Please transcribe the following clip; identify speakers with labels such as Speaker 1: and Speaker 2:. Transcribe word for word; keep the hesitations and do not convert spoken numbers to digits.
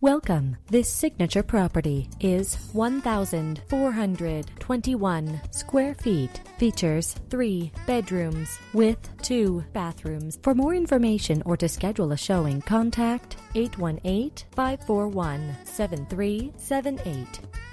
Speaker 1: Welcome. This signature property is one thousand four hundred twenty-one square feet. Features three bedrooms with two bathrooms. For more information or to schedule a showing, contact eight one eight, five four one, seven three seven eight.